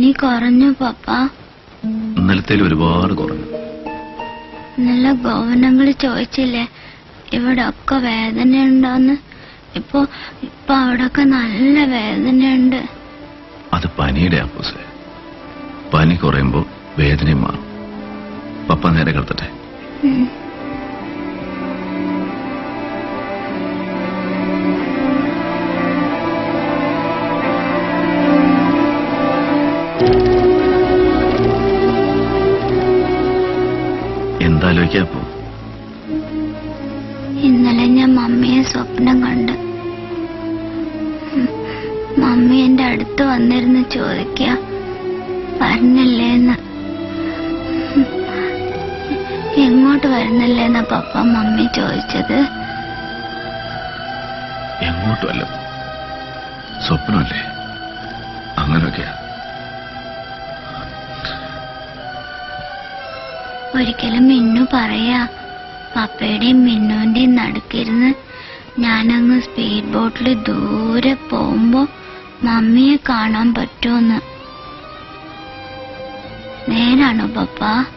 പനി കുറഞ്ഞു പപ്പ. ഇന്നലത്തേലും ഒരുപാട് കുറഞ്ഞു. നല്ല ഗോവനങ്ങൾ ചോദിച്ചില്ലേ ഇവിടെ ഒക്കെ വേദനയുണ്ടോന്ന്? ഇപ്പൊ അവിടൊക്കെ നല്ല വേദനയുണ്ട്. അത് പനിയുടെ അപ്പൂസേ. പനി കുറയുമ്പോ വേദനയും മാറും. പപ്പ നേരെ കിടത്തട്ടെ. എന്താലോചിക്കാപ്പോ? ഇന്നലെ ഞാൻ മമ്മിയെ സ്വപ്നം കണ്ട്. മമ്മി എന്റെ അടുത്ത് വന്നിരുന്ന് ചോദിക്ക വരുന്നില്ലേന്ന്. എങ്ങോട്ട് വരുന്നില്ലേന്നാ പപ്പ മമ്മി ചോദിച്ചത്. എങ്ങോട്ടുമല്ല, സ്വപ്നമല്ലേ? അങ്ങനൊക്കെയാ. ഒരിക്കലും മിന്നു പറയാ പപ്പയുടെയും മിന്നുവിന്റെയും നടുക്കിരുന്ന് ഞാനങ്ങ് സ്പീഡ് ബോട്ടിൽ ദൂരെ പോകുമ്പോ മമ്മിയെ കാണാൻ പറ്റുമെന്ന്. നേരാണോ പപ്പ?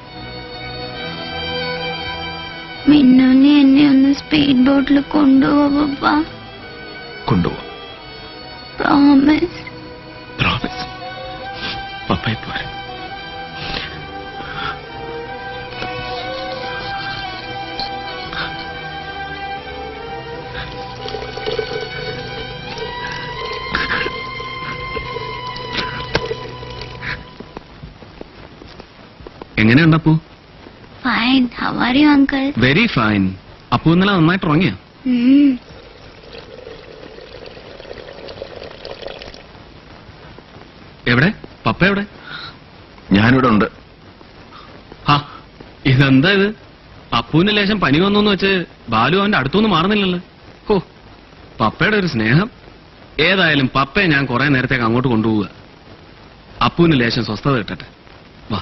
മിന്നുവിനെ എന്നെ ഒന്ന് സ്പീഡ് ബോട്ടിൽ കൊണ്ടുപോവാ പപ്പ? കൊണ്ടുപോവാ. പ്രോമിസ്? പ്രോമിസ്. പപ്പയെ പോലെ. എങ്ങനെയുണ്ട് Appu? Fine. How are you uncle? Very fine. Appu ഇന്നലെ നന്നായിട്ട് ഉറങ്ങിയോ? എവിടെ പപ്പ? എവിടെ? ഞാനിവിടെ ഉണ്ട്. ഇതെന്താ ഇത്? അപ്പുവിന് ലേശം പനി വന്നോന്ന് വെച്ച് ബാലു അവന്റെ അടുത്തൊന്നും മാറുന്നില്ലല്ലോ. ഓ, പപ്പയുടെ ഒരു സ്നേഹം. ഏതായാലും പപ്പയെ ഞാൻ കുറെ നേരത്തേക്ക് അങ്ങോട്ട് കൊണ്ടുപോവുക. അപ്പുവിന് ലേശം സ്വസ്ഥത കിട്ടട്ടെ. വാ.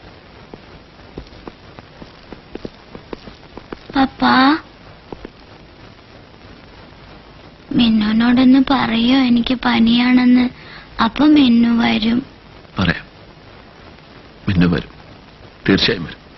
പപ്പ, മിന്നുനോടൊന്ന് പറയോ എനിക്ക് പനിയാണെന്ന്? അപ്പൊ മിന്നു വരും. പറയാം. മിന്നു വരും, തീർച്ചയായും വരും.